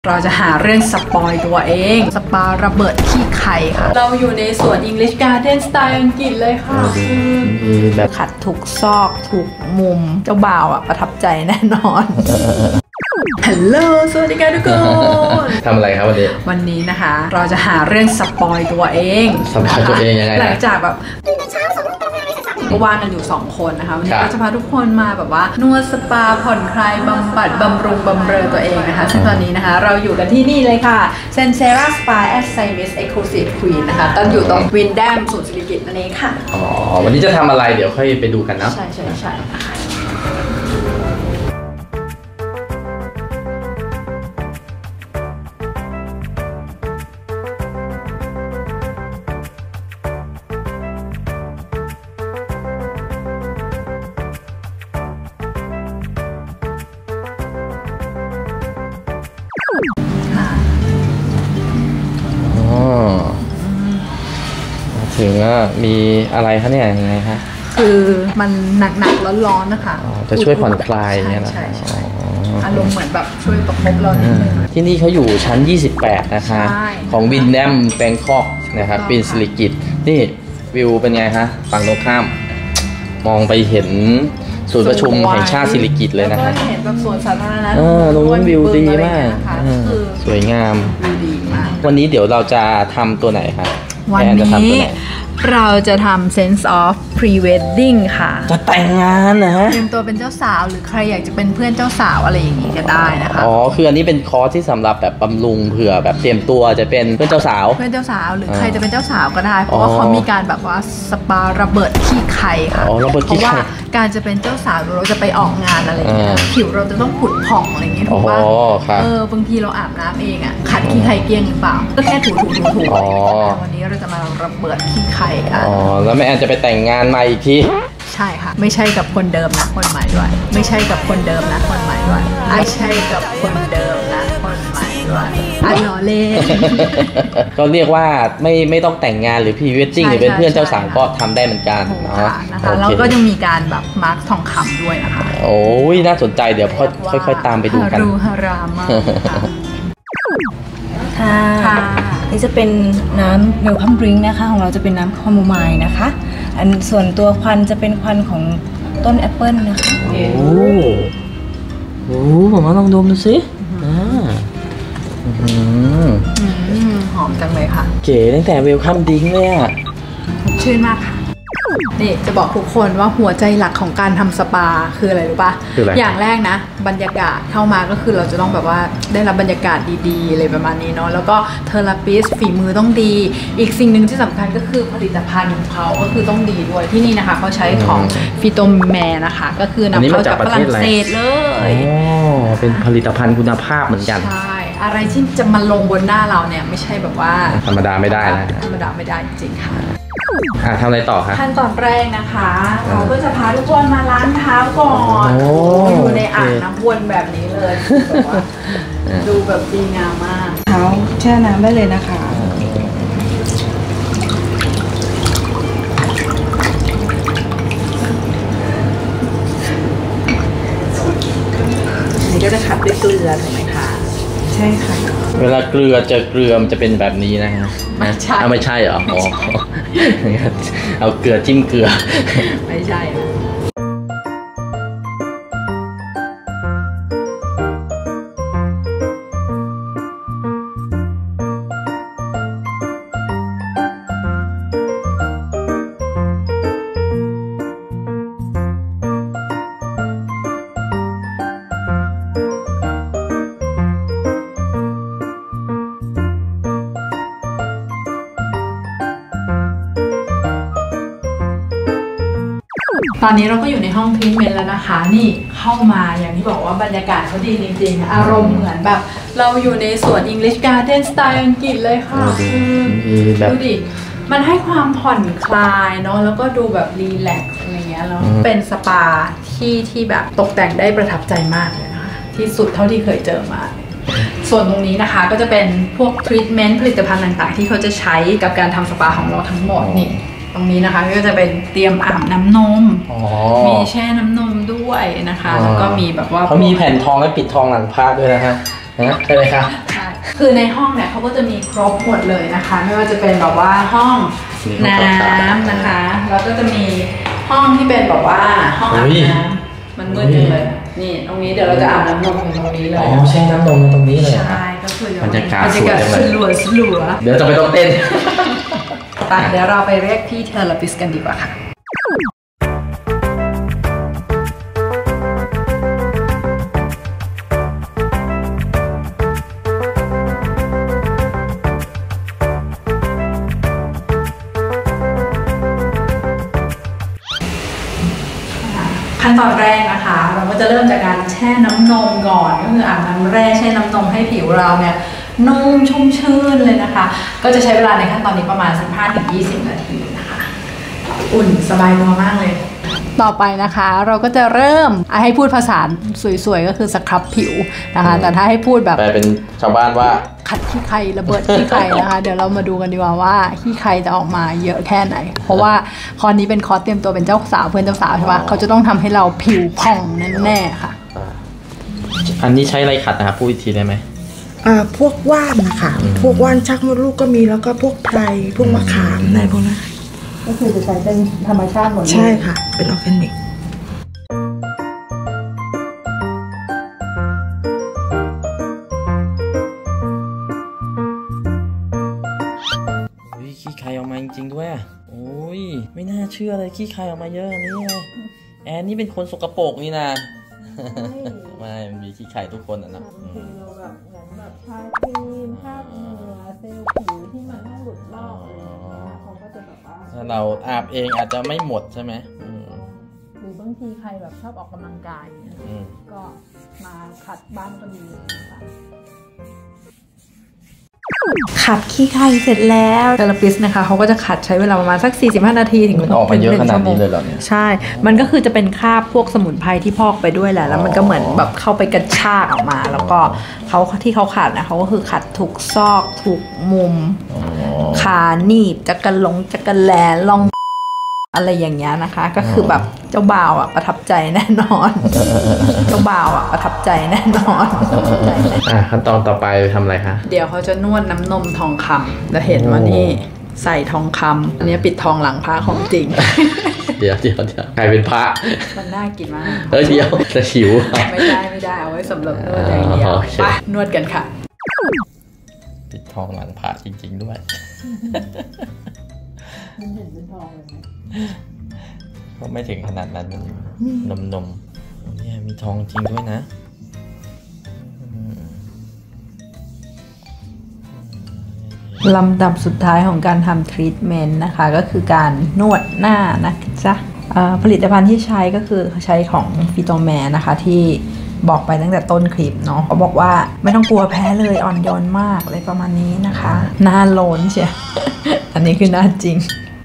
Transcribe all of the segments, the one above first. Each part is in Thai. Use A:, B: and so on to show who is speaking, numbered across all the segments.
A: เราจะหาเรื่องสปอยตัวเองสปาระเบิดขี้ไข่ค่ะเราอยู่ในสวน English Garden สไตล์อังกฤษเลยค่ะแบบขัดถูกซอกถูกมุมเจ้าบ่าวประทับใจแน่นอนฮัลโหลสวัสดีค่ะทุกคน
B: ทำอะไรครับวันนี้
A: นะคะเราจะหาเรื่องสปอยตัวเอง
B: สปอยตัวเองยังไง
A: หลังจากแบบก็ว่างกันอยู่2คนนะคะวันนี้เราจะพาทุกคนมาแบบว่านวดสปาผ่อนคลายบำบัดบำรุงบำเรอตัวเองนะคะซึ่งตอนนี้นะคะเราอยู่กันที่นี่เลยค่ะ Sensera Spa at Simis Exclusive Queen นะคะตั้งอยู่ตรงวินแดมศูนย์ศิริกิติ์นั่นเองค่ะ
B: อ๋อวันนี้จะทำอะไรเดี๋ยวค่อยไปดูกันนะ
A: ใช่
B: ถึงว่ามีอะไรคะเนี่ยยังไงคะ
A: คือมันหนักๆร้อนๆนะคะ
B: จะช่วยผ่อนคลายเนี่ยนะ
A: อารมณ์เหมือนแบบช่วยประคบเรานิดนึง
B: ที่นี่เขาอยู่ชั้น28นะคะของวินแดมแบงคอกนะครับปินสิริกิติ์นี่วิวเป็นไงคะฝั่งตรงข้ามมองไปเห็นศูนย์ประชุมแห่งชาติสิริกิติ์เลยนะคะ
A: เห็นแบบสวนสาธารณะ
B: ตรงนู้นวิวดีมากสวยงาม
A: ดีมาก
B: วันนี้เดี๋ยวเราจะทำตัวไหนคะ
A: วันนี้เราจะทำ sense of pre-wedding ค่ะ
B: จะแต่งงานนะฮะ
A: เตรียมตัวเป็นเจ้าสาวหรือใครอยากจะเป็นเพื่อนเจ้าสาวอะไรอย่างนี้ก็ได้นะคะ
B: อ๋อคืออันนี้เป็นคอร์สที่สำหรับแบบบำรุงเผื่อแบบเตรียมตัวจะเป็นเพื่อนเจ้าสาว
A: หรือใครจะเป็นเจ้าสาวก็ได้เพราะว่าเขามีการแบบว่าสปาระเบิดขี้ไข่ค่ะเพราะว่าการจะเป็นเจ้าสาวเราจะไปออกงานอะไรอย่างเงี้ยผิวเราจะต้องผุดผ่องอะไรอย่างเงี้ยถูกป่ะบางทีเราอาบน้ำเองขัดขี้ไข่เกลี้ยงหรือเปล่าก็แค่ถูวันนี้เราจะมาระเบิดขี้ไข่กัน
B: แล้วแม่แอนจะไปแต่งงานใหม่อีกที
A: ใช่ค่ะไม่ใช่กับคนเดิมนะคนใหม่ด้วยไม่ใช่กับคนเดิมนะคนใหม่ด้วยไม่ใช่กับคนเดิมนะคนใหม่ด้วยล้อเล่น
B: ก็เรียกว่าไม่ต้องแต่งงานหรือพรีเวดดิ้งหรือเป็นเพื่อนเจ้าสาวก็ทำได้เหมือนกัน
A: เนาะแล้วก็ยังมีการแบบมาร์คทองคำด้วยนะคะ
B: โอ้ยน่าสนใจเดี๋ยวค่อยๆตามไปดูกัน
A: ฮารุฮารามาก
C: ค่ะนี่จะเป็นน้ำเวลคัมดริงก์นะคะของเราจะเป็นน้ำคาโมไมล์นะคะอันส่วนตัวควันจะเป็นควันของต้นแอปเปิลนะคะ
B: โอ้ผมมาลองดมดูสิ
A: หอมจังเลยค่ะ
B: เก๋ตั้งแต่เวลคัมดริงก์เลย
A: ชื่นมากค่ะนี่จะบอกทุกคนว่าหัวใจหลักของการทำสปาคืออะไรรู้ป่ะอย่างแรกนะบรรยากาศเข้ามาก็คือเราจะต้องแบบว่าได้รับบรรยากาศดีๆอะไรประมาณนี้เนาะแล้วก็เทอราปิสฝีมือต้องดีอีกสิ่งหนึ่งที่สำคัญก็คือผลิตภัณฑ์ของเขาก็คือต้องดีด้วยที่นี่นะคะเขาใช้ของฟิโตแมนะคะก็คือนำเข้าจากฝรั่งเศสเลย
B: เป็นผลิตภัณฑ์คุณภาพเหมือนกัน
A: ใช่อะไรที่จะมาลงบนหน้าเราเนี่ยไม่ใช่แบบว่า
B: ธรรมดาไม่ได้นะ
A: ธรรมดาไม่ได้จริงๆค่ะ
B: ทำอะไรต่อคะ
A: ขั้นตอนแรกนะคะเราก็จะพาทุกคนมาล้างเท้าก่อนอยู่ในอ่างน้ำวนแบบนี้เลยแบบว่าดูแบบดีงามมาก
C: เท้าแช่น้ำได้เลยนะคะ
A: นี่ก็จะขัดด้วยเกลือถูกไหมคะ
C: ใช่ค่ะ
B: เวลาเกลือเจอเกลือมันจะเป็นแบบนี้นะฮะไม่ใช่เหรอเอาเกลือจิ้มเกลือ
A: ไม่ใช่ตอนนี้เราก็อยู่ในห้องทรีทเมนต์แล้วนะคะนี่เข้ามาอย่างที่บอกว่าบรรยากาศเขาดีจริงๆอารมณ์เหมือนแบบเราอยู่ในสวน English Garden สไตล์อังกฤษเลยค่ะดูดิมันให้ความผ่อนคลายเนาะแล้วก็ดูแบบรีแลกซ์อะไรเงี้ยแล้วเป็นสปาที่แบบตกแต่งได้ประทับใจมากเลยนะคะที่สุดเท่าที่เคยเจอมาส่วนตรงนี้นะคะก็จะเป็นพวกทรีทเมนต์ผลิตภัณฑ์ต่างๆที่เขาจะใช้กับการทำสปาของเราทั้งหมดนี่ ตรงนี้นะคะก็จะเป็นเตรียมอาบน้ำนมมีแช่น้ำนมด้วยนะคะแล้วก็มีแบบว่า
B: เขามีแผ่นทองและปิดทองหลังพระด้วยนะฮะใช่ไหมคะ
A: ใช่คือในห้องเนี่ยเขาก็จะมีครบหมดเลยนะคะ ไม่ว่าจะเป็นแบบว่าห้องน้ำนะคะแล้วก็จะมีห้องที่เป็นแบบว่าห้องอาบน้ำมันมืดจังเลยนี่ตรงนี้เดี๋ยวเราจะอาบน้ำนมอยู่ตรงนี้เลย
B: อ๋อแช่น้ำนมตรงนี้เลย
A: ใช่ก็คือบ
B: รรยากาศสวยจังเลย
A: สลัว
B: เดี๋ยวจะไปต้องเต้น
A: ไปเดี๋ยวเราไปเรียกพี่เทอราปิสต์กันดีกว่าค่ะขั้นตอนแรกนะคะเราก็จะเริ่มจากการแช่น้ำนมก่อนก็คืออาบน้ำแร่แช่น้ำนมให้ผิวเราเนี่ยนุ่มชุ่มชื่นเลยนะคะก็จะใช้เวลาในขั้นตอนนี้ประมาณ 15-20 นาทีนะคะอุ่นสบายตัวมากเลยต่อไปนะคะเราก็จะเริ่มให้พูดภาษาสวยๆก็คือสครับผิวนะคะแต่ถ้าให้พูดแบบ
B: แปลเป็นชาวบ้านว่า
A: ขัดขี้ไคระเบิดขี้ไคนะคะเดี๋ยวเรามาดูกันดีกว่าขี้ไคจะออกมาเยอะแค่ไหนเพราะว่าคอร์สนี้เป็นคอร์สเตรียมตัวเป็นเจ้าสาวเพื่อนเจ้าสาวใช่ปะเขาจะต้องทำให้เราผิวผ่องแน่ๆค่ะ
B: อันนี้ใช้อะไรขัดนะครับพูดอีกทีได้ไหม
D: พวกว่านนะคะพวกว่านชักมดลูกก็มีแล้วก็พวกไพรพวกมะขามในพวกนั้น
A: ก็คือจะใช้เป็นธรรมชาติหมดเลย
D: ใช่ค่ะเป็นออร์แกนิก
B: ขี้ไคออกมาจริงๆด้วยโอ้ยไม่น่าเชื่อเลยขี้ไคออกมาเยอะอันนี้แอนนี่เป็นคนสกปรกนี่นะไม่มันมีขี้ไคทุกคนอ่ะนะ
A: เราแบบเหมือนแบบทาครีมภาพเหงื่อเซลล์ผิวที่มันต้องหลุดลอกอะไรอย่างเงี้ยเขาก็จะแบบว่า
B: ถ้าเราอาบเองอาจจะไม่หมดใช่ไหม
A: หรือบางทีใครแบบชอบออกกำลังกายเนี่ยก็มาขัดบ้านก็ดีนะคะขัดขี้ไคเสร็จแล้วเทอราปิสต์นะคะเขาก็จะขัดใช้เวลาประมาณสัก45 นาทีถึง
B: ออกมาเยอะขนาดนี้เลยเหรอเนี่ย
A: ใช่มันก็คือจะเป็นคราบพวกสมุนไพรที่พอกไปด้วยแหละแล้วมันก็เหมือนแบบเข้าไปกระชากออกมาแล้วก็เขาที่เขาขัดนะเขาก็คือขัดทุกซอกทุกมุมขาหนีบจักรแลลองอะไรอย่างเงี้ยนะคะก็คือแบบเจ้าบ่าวอ่ะประทับใจแน่นอนเจ้าบ่าวอ่ะประทับใจแน่นอน
B: ขั้นตอนต่อไปทำอะไรคะ
A: เดี๋ยวเขาจะนวดน้ำนมทองคำแล้วเห็นว่านี่ใส่ทองคำอันนี้ปิดทองหลังพระของจริง
B: เดี๋ยวใครเป็นพระ
A: มันน่ากินมาก
B: เดี๋ยวจะหิว
A: ไม่ได้เอาไว้สำหรับนวดอย่างเดียวไปนวดกันค่ะ
B: ปิดทองหลังพระจริงๆด้วย
A: มันเห็นเป็นทองเลยไหม
B: ก็ไม่ถึงขนาดนั้นมันนมเนี่ยมีทองจริงด้วยนะ
A: ลำดับสุดท้ายของการทำทรีทเมนต์นะคะก็คือการนวดหน้านะจ๊ะผลิตภัณฑ์ที่ใช้ก็คือใช้ของฟิโตแมนนะคะที่บอกไปตั้งแต่ต้นคลิปเนาะเขาบอกว่าไม่ต้องกลัวแพ้เลยอ่อนโยนมากเลยประมาณนี้นะคะหน้าโลนเชียอันนี้คือหน้าจริง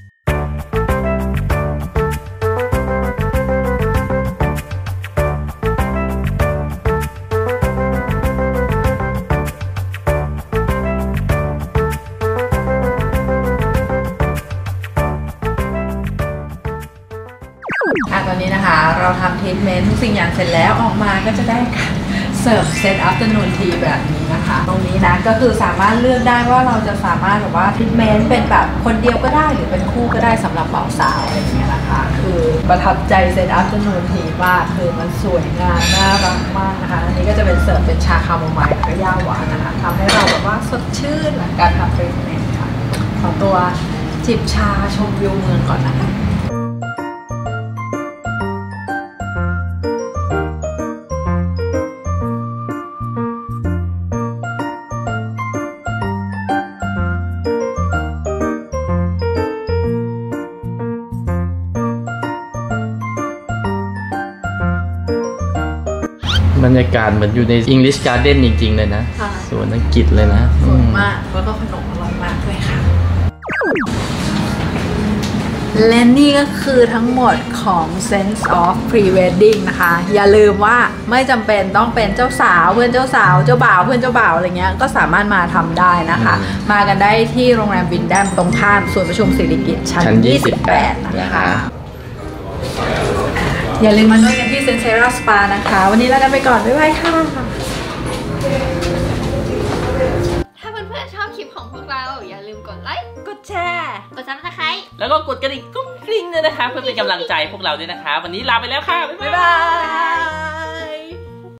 A: ตอนนี้นะคะเราทำทรีทเมนต์ทุกสิ่งอย่างเสร็จแล้วออกมาก็จะได้เสิร์ฟเซตอัฟเตอร์นูนทีแบบนี้นะคะตรงนี้นะก็คือสามารถเลือกได้ว่าเราจะสามารถแบบว่าทรีทเมนต์เป็นแบบคนเดียวก็ได้หรือเป็นคู่ก็ได้สำหรับบ่าวสาวอะไรอย่างเงี้ยนะคะคือประทับใจเซตอัฟเตอร์นูนทีมากคือมันสวยงามน่ารักมากนะคะอันนี้ก็จะเป็นเสิร์ฟเป็นชาคาโมไมล์กับย่าหวานนะคะทำให้เราแบบว่าสดชื่นหลังการทำทรีทเมนต์ค่ะขอตัวจิบชาชมวิวเมืองก่อนนะคะ
B: บรรยากาศเหมือนอยู่ใน English Garden จริงๆเลยนะสวนอังกฤษเลยนะ
A: สวยมากแล้วก็ขนมอร่อยมากด้วยค่ะและนี่ก็คือทั้งหมดของ Sense of Pre-Wedding นะคะอย่าลืมว่าไม่จำเป็นต้องเป็นเจ้าสาวเพื่อนเจ้าสาวเจ้าบ่าวเพื่อนเจ้าบ่าวอะไรเงี้ยก็สามารถมาทำได้นะคะมากันได้ที่โรงแรมวินแดมตรงข้ามศูนย์ประชุมสิริกิติ์ชั้น 28 นะคะอย่าลืมมานวดกันที่เซนเซราสปานะคะวันนี้ลาไปก่อนบ๊ายบายค่ะ
E: กเราอย่าลืมกดไลค์
C: กดแชร์
E: กดซับสไครต์
B: แล้วก็กดกระดิ่งกุ้งกริ้งด้วยนะคะเพื่อเป็นกำลังใจพวกเราด้วยนะคะ วันนี้ลาไปแล้วค่ะ บ๊ายบาย
C: บ๊ายบาย